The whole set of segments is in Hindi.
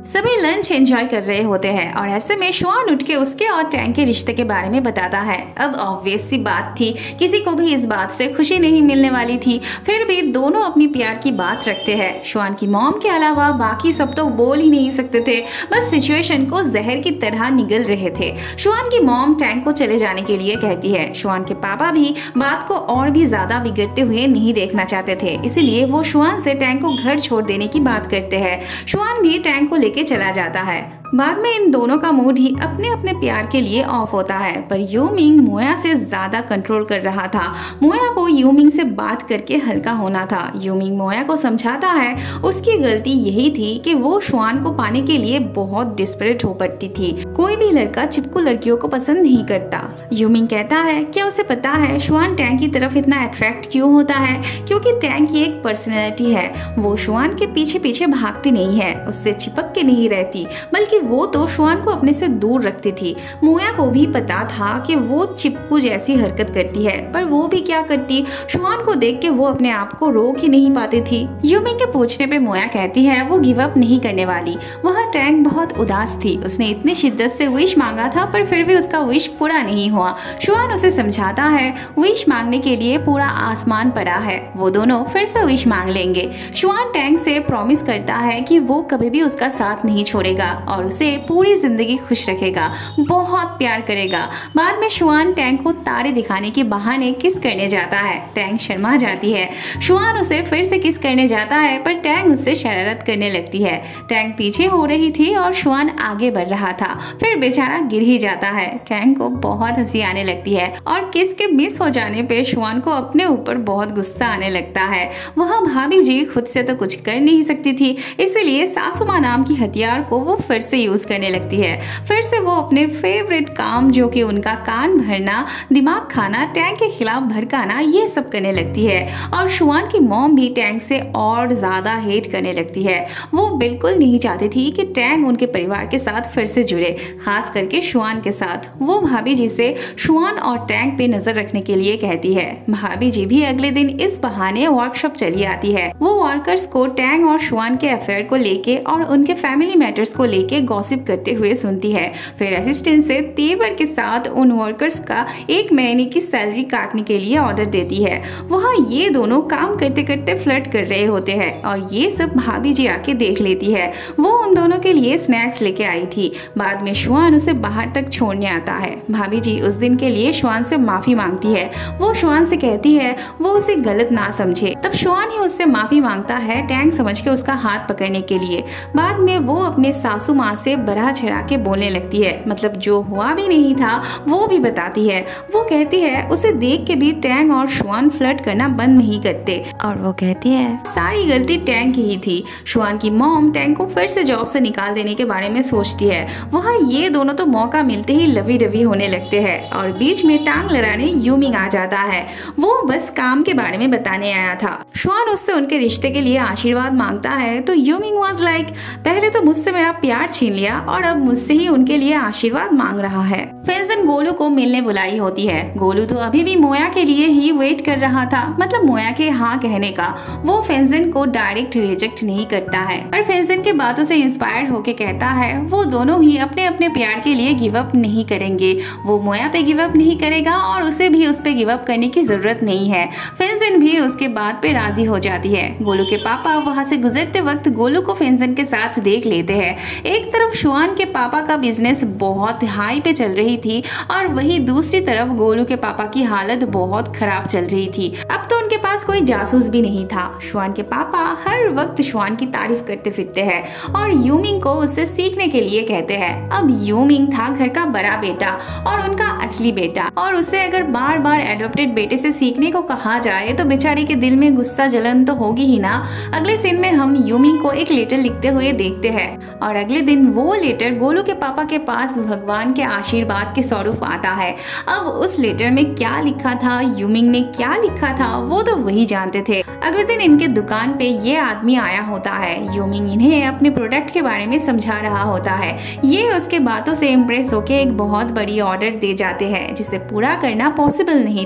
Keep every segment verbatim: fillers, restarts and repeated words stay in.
सभी लंच एंजॉय कर रहे होते हैं और ऐसे में शुआन उठ के उसके और टैंग के रिश्ते के बारे में बताता है। अब ऑब्वियस सी बात थी, किसी को भी इस बात से खुशी नहीं मिलने वाली थी, फिर भी दोनों अपनी प्यार की बात रखते हैं। शुआन की मॉम के अलावा बाकी सब तो बोल ही नहीं सकते थे, बस सिचुएशन को जहर की तरह निगल रहे थे। शुआन की मॉम टैंग को चले जाने के लिए कहती है। शुआन के पापा भी बात को और भी ज्यादा बिगड़ते हुए नहीं देखना चाहते थे, इसीलिए वो शुआन से टैंग को घर छोड़ देने की बात करते हैं। शुआन भी टैंग को लेके चला जाता है। बाद में इन दोनों का मूड ही अपने अपने प्यार के लिए ऑफ होता है, पर यूमिंग मोया से ज्यादा कंट्रोल कर रहा था। मोया को यूमिंग से बात करके हल्का होना था। यूमिंग मोया को समझाता है उसकी गलती यही थी कि वो शुआन को पाने के लिए बहुत डिस्परेट हो पड़ती थी। कोई भी लड़का चिपकू लड़कियों को पसंद नहीं करता। यूमिंग कहता है क्या उसे पता है शुआन टैंग की तरफ इतना अट्रैक्ट क्यों होता है? क्योंकि टैंग की एक पर्सनैलिटी है, वो शुआन के पीछे पीछे भागती नहीं है, उससे चिपक के नहीं रहती, बल्कि वो तो शुआन को अपने से दूर रखती थी। मोया को भी पता था कि वो चिपकू जैसी हरकत करती है, पर वो भी क्या करती, शुआन को देख के वो अपने आप को रोक ही नहीं पाती थी। यूमिंग के पूछने पे मोया कहती है वो गिव अप नहीं करने वाली। वहाँ टैंग बहुत उदास थी, उसने इतनी शिद्दत से विश मांगा था, पर फिर भी उसका विश पूरा नहीं हुआ। शुआन उसे समझाता है विश मांगने के लिए पूरा आसमान पड़ा है, वो दोनों फिर से विश मांग लेंगे। शुआन टैंग से प्रॉमिस करता है कि वो कभी भी उसका साथ नहीं छोड़ेगा और उसे पूरी जिंदगी खुश रखेगा, बहुत प्यार करेगा। बाद में शुआन टैंग को तारे दिखाने के बहाने किस करने जाता है। टैंग शर्मा जाती है। शुआन उसे फिर से किस करने जाता है, पर टैंग उससे शरारत करने लगती है। टैंग पीछे हो रही थी और शुआन आगे बढ़ रहा था, फिर बेचारा गिर ही जाता है। टैंग को बहुत हंसी आने लगती है और किस के मिस हो जाने पे शुआन को अपने ऊपर बहुत गुस्सा आने लगता है। वहाँ भाभी जी खुद से तो कुछ कर नहीं सकती थी, इसलिए सासू माँ नाम की हथियार को वो फिर से यूज करने लगती है। फिर से वो अपने फेवरेट काम जो कि उनका कान भरना, दिमाग खाना, टैंग के खिलाफ भड़काना, ये सब करने लगती है। और शुआन की मॉम भी टैंग से और ज्यादा हेट करने लगती है। वो बिल्कुल नहीं चाहती थी कि टैंग उनके परिवार के साथ फिर से जुड़े, खास करके शुआन के साथ। वो भाभी जी से शुआन और टैंग पे नजर रखने के लिए कहती है। भाभी जी भी अगले दिन इस बहाने वर्कशॉप चली आती है। वो वर्कर्स को टैंग और शुआन के अफेयर को लेके और उनके फैमिली मैटर्स को लेके गॉसिप करते हुए सुनती है। फिर असिस्टेंट से तेवर के साथ उन वर्कर्स का एक महीने की सैलरी काटने के लिए ऑर्डर देती है। वहाँ ये दोनों काम करते करते फ्लर्ट कर रहे होते हैं और ये सब भाभी जी आके देख लेती है। वो उन दोनों के लिए स्नैक्स लेके आई थी। बाद में शुआन उसे बाहर तक छोड़ने आता है। भाभी जी उस दिन के लिए शुआन से माफी मांगती है। वो शुआन से कहती है वो उसे गलत ना समझे। तब शुआन ही उससे माफी मांगता है, टैंग समझ के उसका हाथ पकड़ने के लिए। बाद में वो अपने सासू माँ से बढ़ा चढ़ा के बोलने लगती है, मतलब जो हुआ भी नहीं था वो भी बताती है। वो कहती है उसे देख के भी टैंग और शुआन फ्लर्ट करना बंद नहीं करते, और वो कहती है सारी गलती टैंग की ही थी। शुआन की मॉम टैंग को फिर से जॉब से निकाल देने के बारे में सोचती है। वहाँ ये दोनों तो मौका मिलते ही लवी डवी होने लगते हैं और बीच में टांग लड़ाने यूमिंग आ जाता है। वो बस काम के बारे में बताने आया था। शुआन उससे उनके रिश्ते के लिए आशीर्वाद मांगता है तो यूमिंग वाज लाइक पहले तो मुझसे मेरा प्यार छीन लिया और अब मुझसे ही उनके लिए आशीर्वाद मांग रहा है। फेंजन गोलू को मिलने बुलाई होती है। गोलू तो अभी भी मोया के लिए ही वेट कर रहा था, मतलब मोया के हाँ कहने का। वो फेंजन को डायरेक्ट रिजेक्ट नहीं करता है, पर फेंजन के बातों से इंस्पायर होके कहता है वो दोनों ही अपने अपने प्यार के लिए गिव अप नहीं करेंगे। वो मोया पे गिव अप नहीं करेगा और उसे भी उस पे गिव अप करने की जरूरत नहीं है। फेंजन भी उसके बात पे राजी हो जाती है। गोलू के पापा वहाँ से गुजरते वक्त गोलू को फेंजन के साथ देख लेते हैं। एक तरफ शुआन के पापा का बिजनेस बहुत हाई पे चल रही थी और वही दूसरी तरफ गोलू के पापा की हालत बहुत खराब चल रही थी। अब तो उनके पास कोई जासूस भी नहीं था। शुआन के पापा हर वक्त शुआन की तारीफ करते फिरते हैं और यूमिंग को उससे सीखने के लिए कहते हैं। अब यूमिंग था घर का बड़ा बेटा और उनका असली बेटा, और उससे अगर बार बार एडॉप्टेड बेटे से सीखने को कहा जाए तो बेचारे के दिल में गुस्सा जलन तो होगी ही ना। अगले सीन में हम यूमिंग को एक लेटर लिखते हुए देखते हैं और अगले दिन वो लेटर गोलू के पापा के पास भगवान के आशीर्वाद के स्वरूप आता है। अब उस लेटर में क्या लिखा था, यूमिंग ने क्या लिखा था, वो तो वही जानते थे। अगले दिन इनके दुकान पे ये आदमी आया होता है। यूमिंग इन्हें अपने प्रोडक्ट के बारे में समझा रहा होता है। ये उसके बातों से इम्प्रेस होके एक बहुत बड़ी ऑर्डर दे जाते हैं जिसे पूरा करना पॉसिबल नहीं था।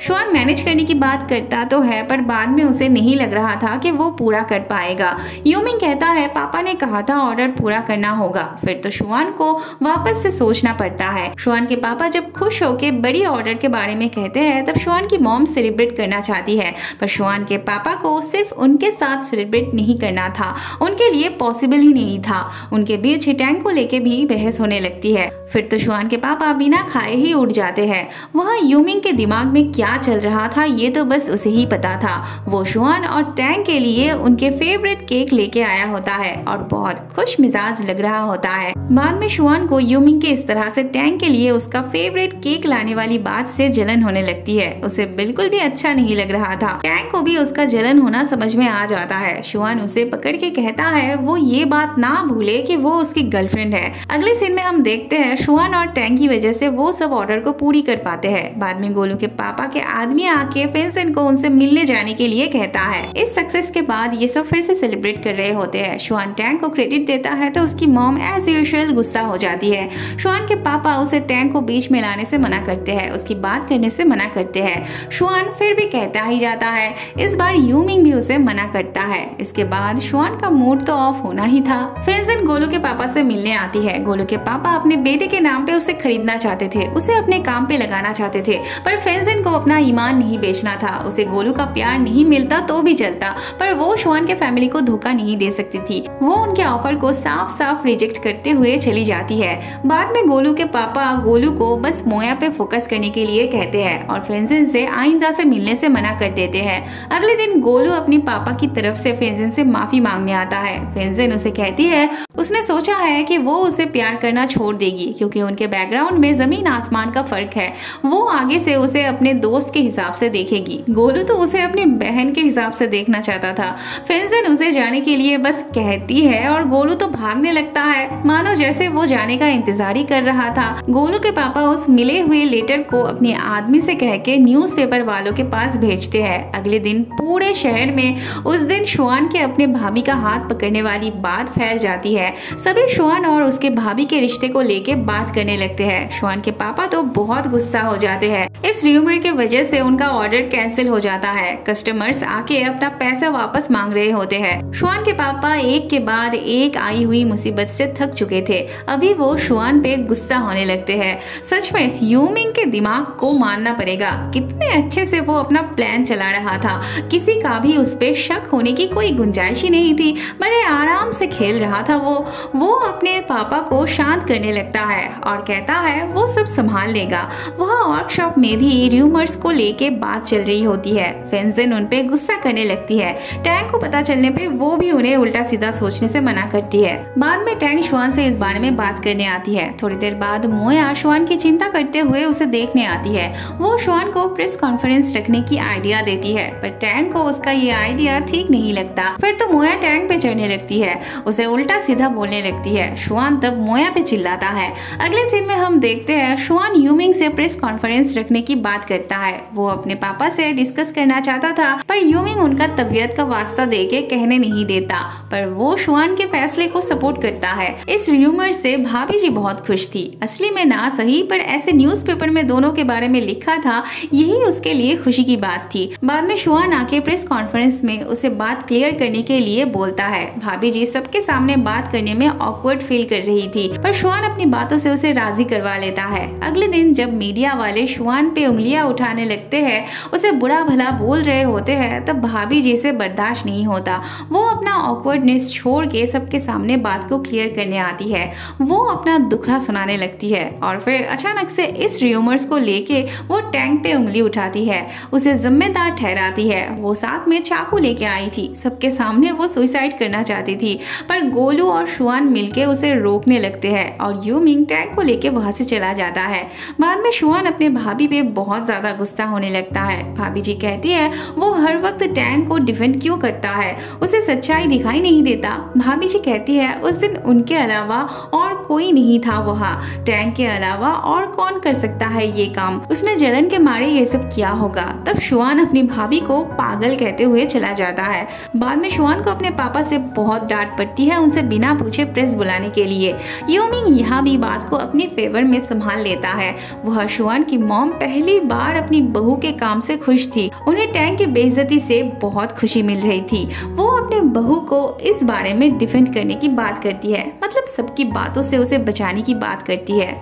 शुआन मैनेज करने की बात करता तो है, पर बाद में उसे नहीं लग रहा था कि वो पूरा कर पाएगा। यूमिंग कहता है पापा ने कहा था ऑर्डर पूरा करना होगा। फिर तो शुआन को वापस से सोचना पड़ता है। शुआन के पापा जब खुश होकर बड़ी ऑर्डर के बारे में कहते हैं तब शुआन की मॉम सेलिब्रेट करना चाहती है, पर शुआन के पापा को सिर्फ उनके साथ सेलिब्रेट नहीं करना था, उनके लिए पॉसिबल ही नहीं था। उनके बीच टैंक को लेके भी बहस होने लगती है। फिर तो शुआन के पापा बिना खाए ही उठ जाते हैं। वहाँ यूमिंग के दिमाग में क्या चल रहा था ये तो बस उसे ही पता था। वो शुआन और टैंक के लिए उनके फेवरेट केक लेके आया होता है और बहुत खुश मिजाज लग रहा होता है। बाद में शुआन को यूमिंग के इस तरह से टैंक के लिए उसका फेवरेट केक लाने वाली बात से जलन होने लगती है। उसे बिल्कुल भी अच्छा नहीं लग रहा था। टैंक को भी उसका जलन होना समझ में आ जाता है। शुआन उसे पकड़ के कहता है वो ये बात ना भूले कि वो उसकी गर्लफ्रेंड है। अगले सीन में हम देखते हैं शुआन और टैंक की वजह से वो सब ऑर्डर को पूरी कर पाते हैं। बाद में गोलू के पापा के आदमी आके फेंसन को उनसे मिलने जाने के लिए कहता है। इस सक्सेस के बाद ये सब फिर से सेलिब्रेट कर रहे होते हैं। शुआन टैंक को क्रेडिट देता है तो उसकी मॉम एज यूजुअल गुस्सा हो जाती है। शुआन के पापा उसे टैंक को बीच में लाने से मना करते हैं, उसकी बात करने से मना करते हैं। शुआन फिर भी कहता ही जाता है। इस बार यूमिंग भी उसे मना करता है। इसके बाद शुआन का मूड तो ऑफ होना ही था। फेंसन गोलू के पापा से मिलने आती है। गोलू के पापा अपने बेटे के नाम पे उसे खरीदना चाहते थे, उसे अपने काम पे लगाना चाहते थे, पर फेंसन को अपना ईमान नहीं बेचना था। उसे गोलू का प्यार नहीं मिलता तो भी चलता, पर वो शुआन के फैमिली को धोखा नहीं दे सकती थी। वो उनके ऑफर को साफ साफ रिजेक्ट करते हुए चली जाती है। बाद में गोलू के पापा गोलू को बस मोया पे फोकस करने के लिए कहते हैं और फेंसन से आइंदा से मिलने से मना कर देते हैं। अगले दिन गोलू अपनी पापा की तरफ से फेंसन से माफी मांगने आता है। फेंसन उसे कहती है उसने सोचा है कि वो उसे प्यार करना छोड़ देगी क्योंकि उनके बैकग्राउंड में जमीन आसमान का फर्क है। वो आगे से उसे अपने दोस्त के हिसाब से देखेगी। गोलू तो उसे अपनी बहन के हिसाब से देखना चाहता था। फेंसन उसे जाने के लिए बस कहती है और गोलू तो भागने लगता है, मानो जैसे वो जाने का इंतजार ही कर रहा था। गोलू के पापा उस मिले हुए लेटर को अपने आदमी से कह के न्यूज़पेपर वालों के पास भेजते हैं। अगले दिन पूरे शहर में उस दिन शुआन के अपने भाभी का हाथ पकड़ने वाली बात फैल जाती है। सभी शुआन और उसके भाभी के रिश्ते को लेके बात करने लगते हैं। शुआन के पापा तो बहुत गुस्सा हो जाते हैं। इस र्यूमर के वजह से उनका ऑर्डर कैंसिल हो जाता है। कस्टमर्स आके अपना पैसा वापस मांग रहे होते हैं। शुआन के पापा एक के बाद एक आई हुई मुसीबत से थक चुके थे। अभी वो शुआन पे गुस्सा होने लगते हैं। सच में यूमिंग के दिमाग को मानना पड़ेगा, कितने अच्छे से वो अपना प्लान चला रहा था। किसी का भी उस पे शक होने की कोई गुंजाइश ही नहीं थी। बड़े आराम से खेल रहा था वो वो अपने पापा को शांत करने लगता है और कहता है वो सब संभाल लेगा। वहाँ वर्कशॉप में भी र्यूमर्स को लेके बात चल रही होती है। फेंसन उन पे गुस्सा करने लगती है। टैंक को पता चलने पे वो भी उन्हें उल्टा सीधा सोचने से मना करती है। बाद में टैंक शुआन से इस बारे में बात करने आती है। थोड़ी देर बाद मोया शुआन की चिंता करते हुए उसे देखने आती है। वो शुआन को प्रेस कॉन्फ्रेंस रखने की आइडिया देती है, पर टैंक को उसका ये आइडिया ठीक नहीं लगता। फिर तो मोया टैंक पे चढ़ने लगती है, उसे उल्टा सीधा बोलने लगती है। शुआन तब मोया पे चिल्लाता है। अगले सीन में हम देखते हैं शुआन यूमिंग से प्रेस कॉन्फ्रेंस रखने की बात करता है। वो अपने पापा से डिस्कस करना चाहता था, पर यूमिंग उनका तबीयत का वास्ता देके कहने नहीं देता, पर वो शुआन के फैसले को सपोर्ट करता है। इस र्यूमर से भाभी जी बहुत खुश थी। असली में ना सही, पर ऐसे न्यूज़पेपर में दोनों के बारे में लिखा था, यही उसके लिए खुशी की बात थी। बाद में शुआन आके प्रेस कॉन्फ्रेंस में उसे बात क्लियर करने के लिए बोलता है। भाभी जी सबके सामने बात करने में ऑकवर्ड फील कर रही थी, पर शुआन अपनी बातों से उसे राजी करवा लेता है। अगले दिन जब मीडिया वाले शुआन पे उंगलियां उठाने लगते हैं, उसे बुरा भला बोल रहे होते हैं, तब भाभी जी से बर्दाश्त नहीं होता। वो अपना ऑकवर्डनेस छोड़ के सबके सामने बात को क्लियर करने आती है। वो अपना दुखड़ा सुनाने लगती है और फिर अचानक से इस र्यूमर्स को लेके वो टैंक पे उंगली उठाती है, उसे जिम्मेदार ठहराती है। वो साथ में चाकू लेके आई थी। सबके सामने वो सुसाइड करना चाहती थी, पर गोलू और शुआन मिलके उसे रोकने लगते हैं और यूमिंग टैंक को लेके वहां से चला जाता है। बाद में शुआन अपने भाभी पे बहुत ज्यादा गुस्सा होने लगता है। भाभी जी कहती है वो हर वक्त टैंक को डिफेंड क्यों करता है, उसे सच्चाई दिखाई नहीं देता। भाभी जी कहती है उस दिन उनके अलावा और कोई नहीं था वहाँ, टैंक के अलावा और कौन कर सकता है ये काम, उसने जलन के मारे ये सब किया होगा। तब शुआन अपनी भाभी को पागल कहते हुए चला जाता है। बाद में शुआन को अपने पापा से बहुत डांट पड़ती है, उनसे बिना पूछे प्रेस बुलाने के लिए। यूमिंग यहाँ भी बात बात को अपनी फेवर में संभाल लेता है। वह शुआन की मॉम पहली बार अपनी बहू के काम से खुश थी। उन्हें टैंक की बेइज्जती से बहुत खुशी मिल रही थी। वो अपने बहू को इस बारे में डिफेंड करने की बात करती है, मतलब सबकी बातों से उसे बचाने की बात करती है।